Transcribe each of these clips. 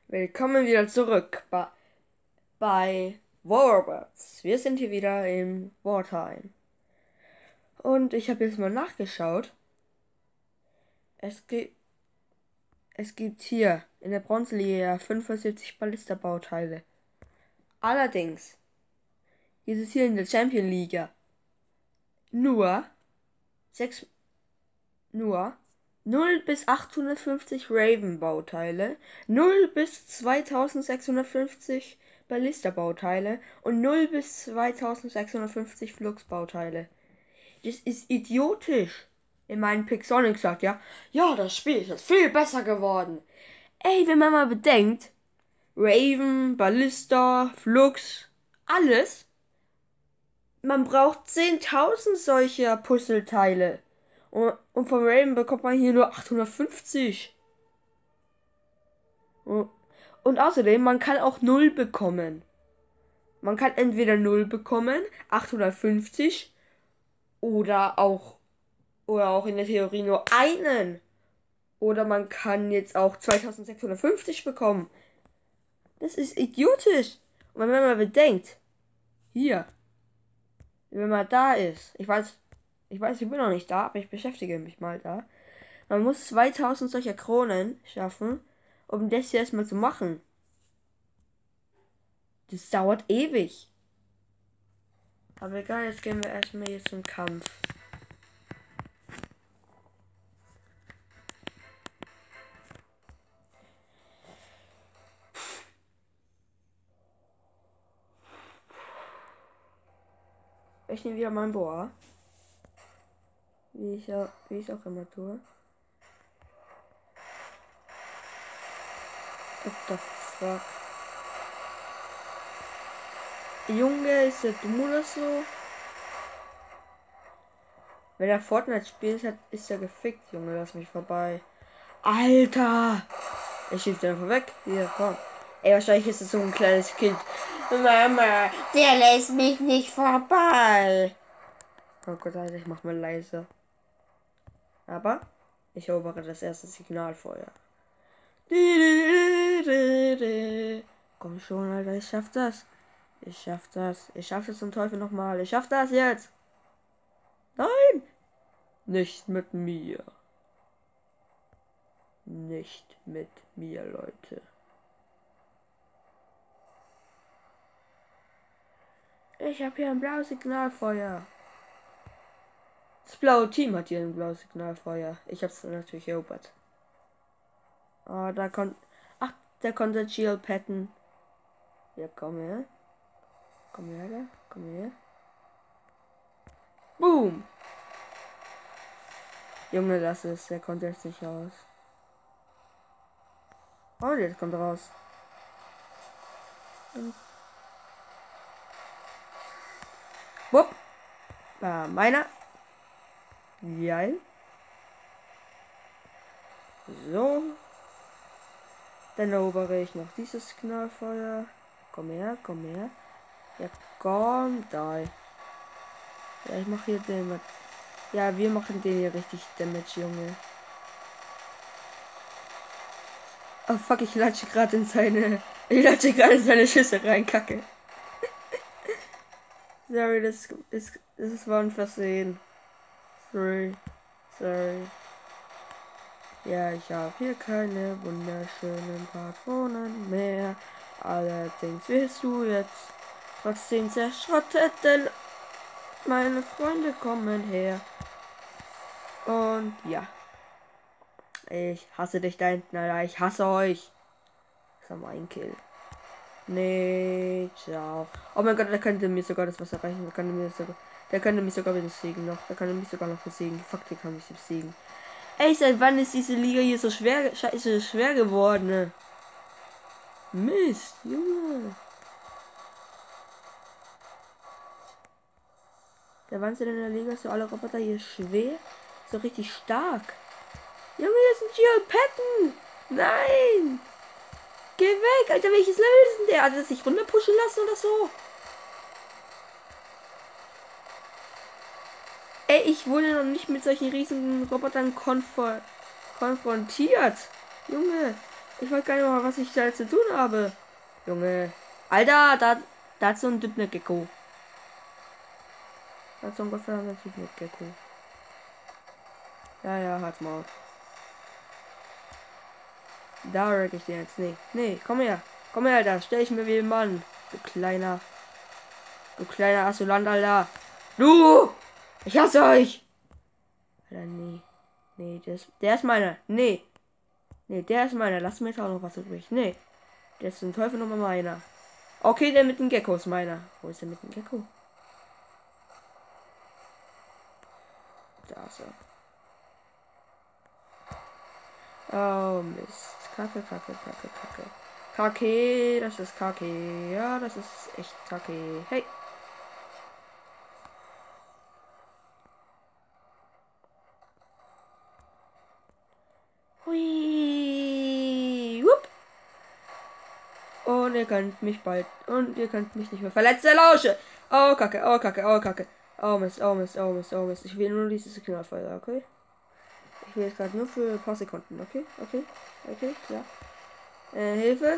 Willkommen wieder zurück bei Warbirds. Wir sind hier wieder im Wartime. Und ich habe jetzt mal nachgeschaut. Es gibt hier in der Bronzeliga 75 Ballista-Bauteile. Allerdings gibt es hier in der Champion Liga nur 0 bis 850 Raven-Bauteile, 0 bis 2650 Ballista-Bauteile und 0 bis 2650 Flux-Bauteile. Das ist idiotisch. In meinem Pixonic sagt ja, das Spiel ist jetzt viel besser geworden. Ey, wenn man mal bedenkt, Raven, Ballista, Flux, alles, man braucht 10.000 solcher Puzzleteile. Und vom Raven bekommt man hier nur 850. Und außerdem, man kann auch 0 bekommen. Man kann entweder 0 bekommen, 850, oder auch in der Theorie nur einen. Oder man kann jetzt auch 2650 bekommen. Das ist idiotisch. Und wenn man bedenkt, hier, wenn man da ist, ich weiß, ich bin noch nicht da, aber ich beschäftige mich mal da. Man muss 2000 solcher Kronen schaffen, um das hier erstmal zu machen. Das dauert ewig. Aber egal, jetzt gehen wir erstmal hier zum Kampf. Ich nehme wieder meinen Bohr. Wie ich auch immer tue. What the fuck? Junge, ist der dumm oder so? Wenn er Fortnite spielt, ist er gefickt, Junge, lass mich vorbei. Alter! Ich schieb den einfach weg. Hier, komm. Ey, wahrscheinlich ist es so ein kleines Kind. Mama, der lässt mich nicht vorbei. Oh Gott, Alter, ich mach mal leise. Aber ich erobere das erste Signalfeuer. Komm schon, Alter, ich schaff das. Ich schaff das zum Teufel nochmal. Ich schaff das jetzt. Nein! Nicht mit mir. Nicht mit mir, Leute. Ich habe hier ein blaues Signalfeuer. Das blaue Team hat hier ein blaues Signalfeuer. Ich hab's natürlich erobert. Oh, da kommt... Ach, der konnte Jill petten. Ja, komm her. Komm her, komm her. Boom! Junge, lass es. Der kommt jetzt nicht raus. Oh, jetzt kommt raus. Wupp. War meiner. Geil. So. Dann erobere ich noch dieses Knallfeuer. Komm her, komm her. Ja, komm, da. Ja, ich mache hier den. Ja, wir machen den hier richtig Damage, Junge. Oh fuck, ich latsche gerade in seine. Ich latsche gerade in seine Schüsse rein, Kacke. Sorry, das war ein Versehen. Sorry. Ja, ich habe hier keine wunderschönen Patronen mehr. Allerdings wirst du jetzt trotzdem zerschrottet, denn meine Freunde kommen her. Und ja. Ich hasse dich da hinten, Alter. Ich hasse euch. Das war mein Kill. Nee, ciao. Oh mein Gott, der könnte mir sogar das Wasser reichen. Der könnte mich sogar besiegen noch. Der könnte mich sogar noch besiegen. Fuck, der kann mich besiegen. Ey, seit wann ist diese Liga hier so schwer geworden? Ne? Mist, Junge. Der Wahnsinn in der Liga ist so alle Roboter hier schwer. So richtig stark. Junge, das ist ein Gio Patton. Nein. Geh weg, Alter, welches Level ist denn der? Hat er sich runterpushen lassen oder so? Ey, ich wurde noch nicht mit solchen riesigen Robotern konfrontiert. Junge. Ich weiß gar nicht mal, was ich da zu tun habe. Junge. Alter, da hat so ein Typ eine Gecko. Da hat so ein gottverdammter Typ eine Gecko. Ja, halt's mal. Da wreck ich den jetzt. Nee, komm her. Komm her, Alter. Stell ich mir wie ein Mann. Du kleiner Asylant, Alter. Du! Ich hasse euch! Alter, nee. Nee, der ist meiner. Nee, der ist meiner. Lass mir jetzt auch noch was übrig. Nee. Der ist ein Teufel Nummer meiner. Okay, der mit dem Gecko ist meiner. Wo ist der mit dem Gecko? Da ist er. Oh Mist. Kacke. Kacke, das ist Kacke. Ja, das ist echt Kacke. Hey. Hui. Wupp. Und ihr könnt mich bald. Und ihr könnt mich nicht mehr verletzen. Lausche. Oh Kacke. Oh Mist. Ich will nur dieses Signalfeuer, okay? Ich will jetzt gerade nur für ein paar Sekunden, okay? Klar. Hilfe.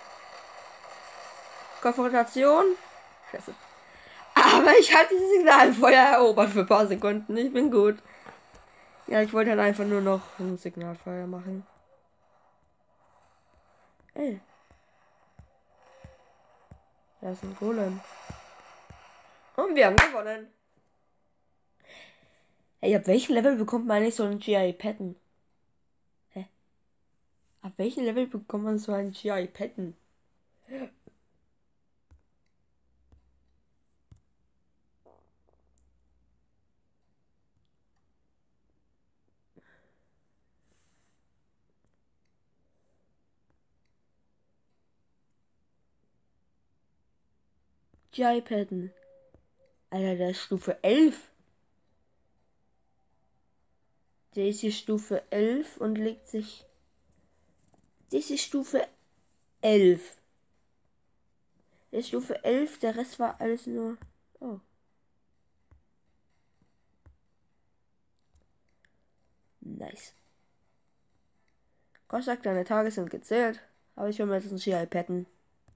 Konfrontation. Scheiße. Aber ich habe dieses Signalfeuer erobert für ein paar Sekunden. Ich bin gut. Ja, ich wollte halt einfach nur noch ein Signalfeuer machen. Ey. Da ist ein Golem. Und wir haben gewonnen. Ey, ab welchem Level bekommt man eigentlich so einen GI-Patten? Hä? Ab welchem Level bekommt man so einen GI-Patten? GI-Patten. Alter, der ist Stufe 11. Der ist hier Stufe 11 und legt sich... Das ist Stufe 11. Der ist Stufe 11, der Rest war alles nur... Oh. Nice. Gott sagt, deine Tage sind gezählt. Aber ich will mir jetzt ein GI-Patten.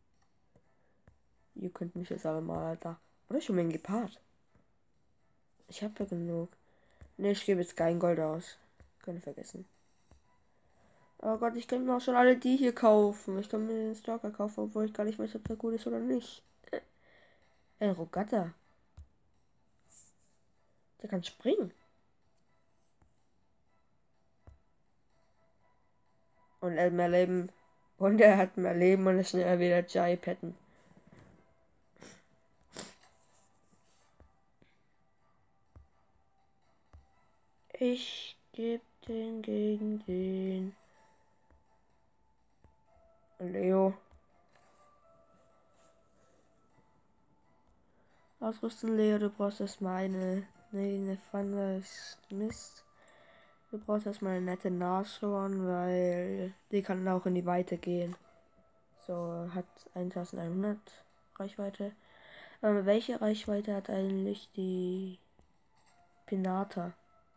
Ihr könnt mich jetzt alle mal, Alter. Oder schon mal ein Gepard. Ich habe ja genug. Ne, ich gebe jetzt kein Gold aus. Können vergessen. Oh Gott, ich kann mir auch schon alle die hier kaufen. Ich kann mir den Stalker kaufen, obwohl ich gar nicht weiß, ob der gut ist oder nicht. Ein Rogatta. Der kann springen. Und er hat mehr Leben. Und er hat mehr Leben und ist schneller wieder Jai Patten. Ich gebe den gegen den. Leo. Ausrüsten, Leo, du brauchst erstmal eine Pfanne ist Mist. Du brauchst erstmal eine nette Nashorn, weil die kann auch in die Weite gehen. So, hat 1100 Reichweite. Welche Reichweite hat eigentlich die Pinata?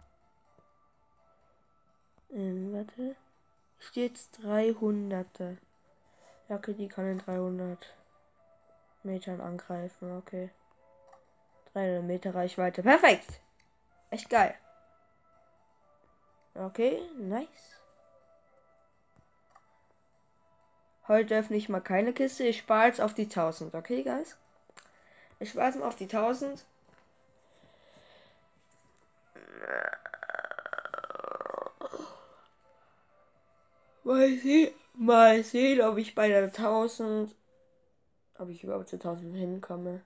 Warte. Steht 300. Ja, okay, die kann in 300 Metern angreifen, okay. 300 Meter Reichweite. Perfekt! Echt geil. Okay, nice. Heute öffne ich mal keine Kiste. Ich spare jetzt auf die 1000. Okay, guys? Ich spare jetzt mal auf die 1000. Mal sehen, ob ich bei der 1000... Ob ich überhaupt zu 1000 hinkomme.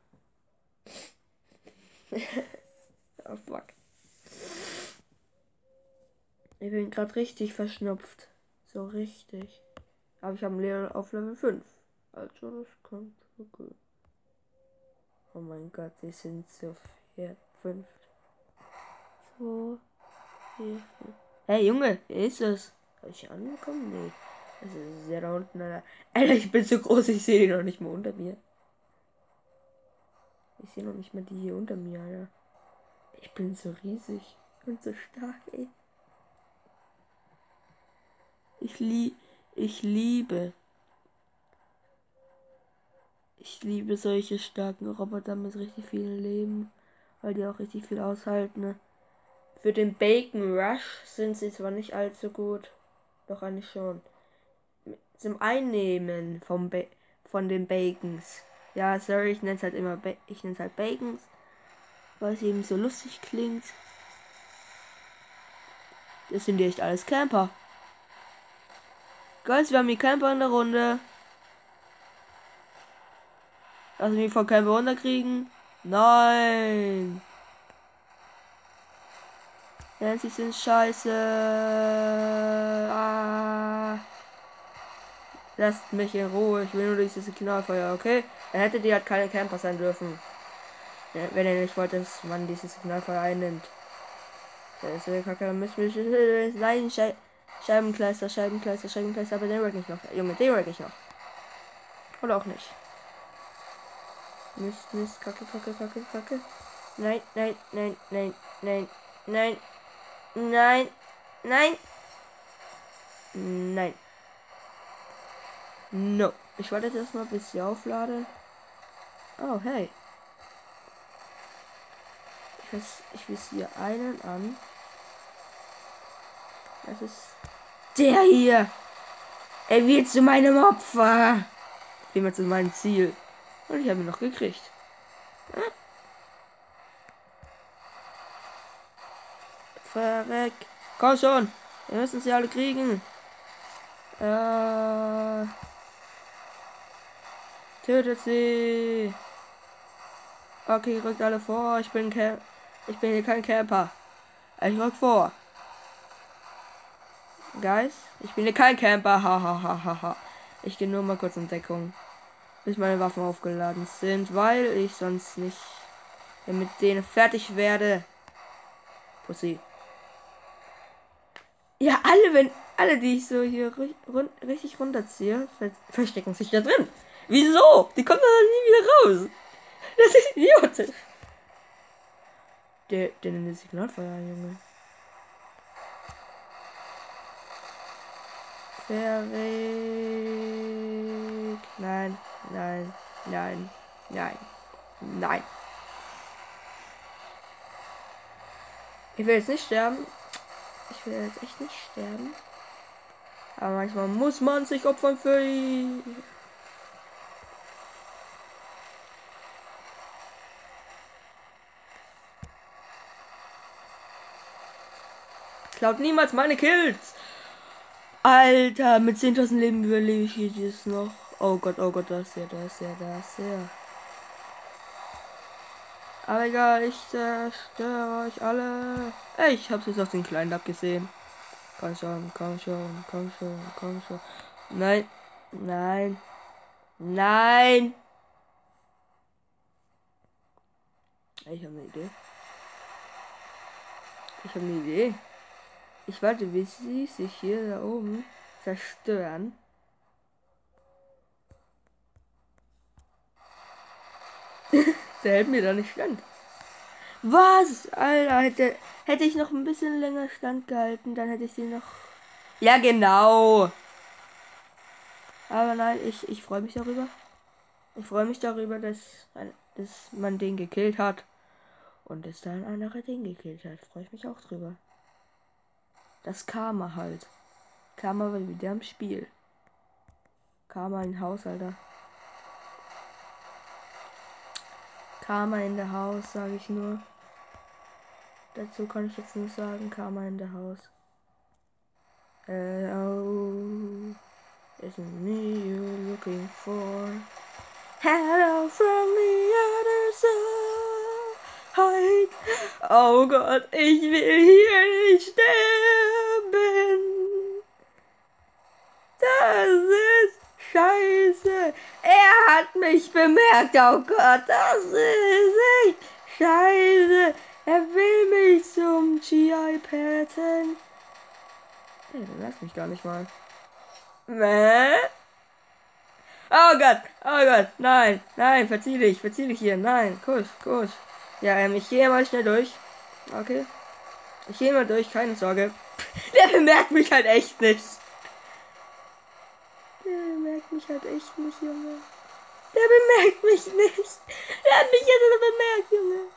Oh, fuck. Ich bin gerade richtig verschnupft. So richtig. Aber ich habe Leon auf Level 5. Also das kommt okay. Oh mein Gott, die sind so 4, 5. 2, 4, 5. Hey Junge, wer ist das? Habe ich angekommen? Nee. Das ist sehr da unten, Alter. Alter, ich bin so groß, ich sehe die noch nicht mal unter mir. Ich sehe noch nicht mal die hier unter mir, Alter. Ich bin so riesig und so stark, ey. Ich liebe solche starken Roboter mit richtig vielen Leben, weil die auch richtig viel aushalten. Ne? Für den Bacon Rush sind sie zwar nicht allzu gut, doch eigentlich schon. Zum Einnehmen von den Bacons. Ja, sorry, ich nenne es halt immer ich nenne es halt Bacons, weil es eben so lustig klingt. Das sind die echt alles Camper. Guys, wir haben die Camper in der Runde. Lass mich von Camper runterkriegen. Nein. Ja, sie sind scheiße. Ah. Lasst mich in Ruhe. Ich will nur dieses Signalfeuer, okay? Dann hätte die halt keine Camper sein dürfen. Ja, wenn ihr nicht wollt, dass man dieses Signalfeuer einnimmt. Das ist kacke. Dann müssen wir. Nein, Scheibenkleister, aber den wreck ich noch. Junge, den wreck ich noch. Oder auch nicht. Mist, kacke. Nein. No. Ich warte jetzt erstmal, bis ich auflade. Oh, hey. Ich visiere einen an. Das ist der hier. Er wird zu meinem Opfer. Immer zu meinem Ziel. Und ich habe ihn noch gekriegt. Verreck. Komm schon. Wir müssen sie alle kriegen. Tötet sie. Okay, rückt alle vor. Ich bin hier kein Camper. Ich rück vor. Guys, ich bin hier kein Camper. Ha. Ich gehe nur mal kurz in Deckung, bis meine Waffen aufgeladen sind, weil ich sonst nicht mit denen fertig werde. Pussy. Ja, alle, die ich so hier richtig runterziehe, verstecken sich da drin. Wieso? Die kommen da nie wieder raus. Das ist idiotisch. Der nimmt das Signalfeuer, Junge. Verrückt. Nein. Ich will jetzt nicht sterben. Ich will jetzt echt nicht sterben. Aber manchmal muss man sich opfern für ihn. Klaut niemals meine Kills. Alter, mit 10.000 Leben überlebe ich jetzt noch. Oh Gott, da ist der. Aber egal, ich zerstöre euch alle. Ey, ich hab's jetzt auf den kleinen abgesehen. Komm schon. Nein. Ich habe eine Idee. Ich warte, bis sie sich hier da oben zerstören. Der hält mir da nicht stand. Was? Alter, hätte ich noch ein bisschen länger stand gehalten, dann hätte ich sie noch. Ja, genau. Aber nein, ich freue mich darüber. Ich freue mich darüber, dass man den gekillt hat. Und dass da ein anderer den gekillt hat. Freue ich mich auch drüber. Das Karma halt. Karma war wieder im Spiel. Karma in Haus, Alter. Karma in der Haus, sage ich nur. Dazu kann ich jetzt nur sagen, Karma in der Haus. Hello, isn't me you're looking for? Hello from the other side. Oh Gott, ich will hier nicht sterben. Das ist scheiße. Er hat mich bemerkt. Oh Gott, das ist echt scheiße. Er will mich zum GI patten. Hey, dann lass mich gar nicht mal. Oh Gott, nein, verzieh dich hier, nein, Kuss. Ja, ich gehe mal schnell durch. Okay. Ich gehe mal durch, keine Sorge. Der bemerkt mich halt echt nicht. mich halt echt nicht, Junge. Der bemerkt mich nicht. Der hat mich jetzt bemerkt, Junge.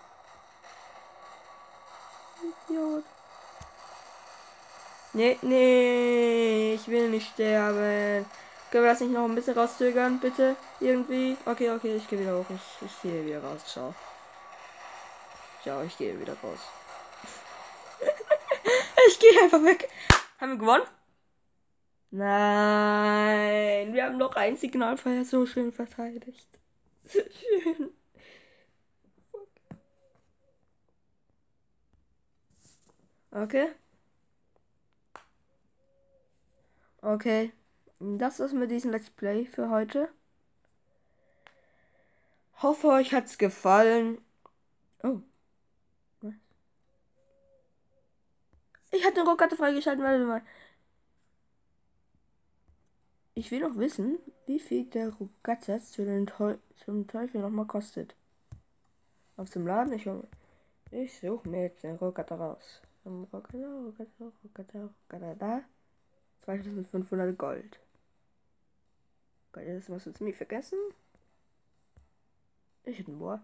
Idiot. Nee, ich will nicht sterben. Können wir das nicht noch ein bisschen rauszögern, bitte? Irgendwie? Okay, ich gehe wieder hoch. Ich gehe wieder raus. Ciao. Ciao, ich gehe wieder raus. Ich gehe einfach weg. Haben wir gewonnen? Nein, wir haben noch ein Signalfeuer so schön verteidigt. So schön. Okay. Okay. Das ist mit diesem Let's Play für heute. Hoffe, euch hat's gefallen. Oh. Ich hatte eine Rohkarte freigeschaltet, warte mal. Ich will noch wissen, wie viel der Rohkarte zum Teufel nochmal kostet. Auf dem Laden, ich suche mir jetzt den Rohkarte raus. Rohkarte, da. 2500 Gold. Gold, das musst du jetzt nie vergessen. Ich hätte boah.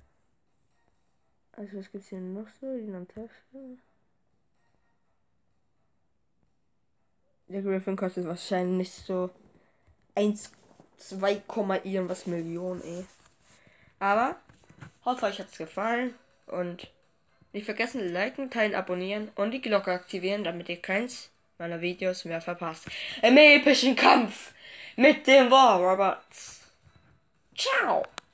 Also was gibt's hier noch so? Die Tasche. Der Griffin kostet wahrscheinlich so 1, 2, irgendwas Millionen, ey. Aber hoffe euch hat's gefallen und nicht vergessen liken, teilen, abonnieren und die Glocke aktivieren, damit ihr keins meiner Videos mehr verpasst. Im epischen Kampf mit den War Robots. Ciao!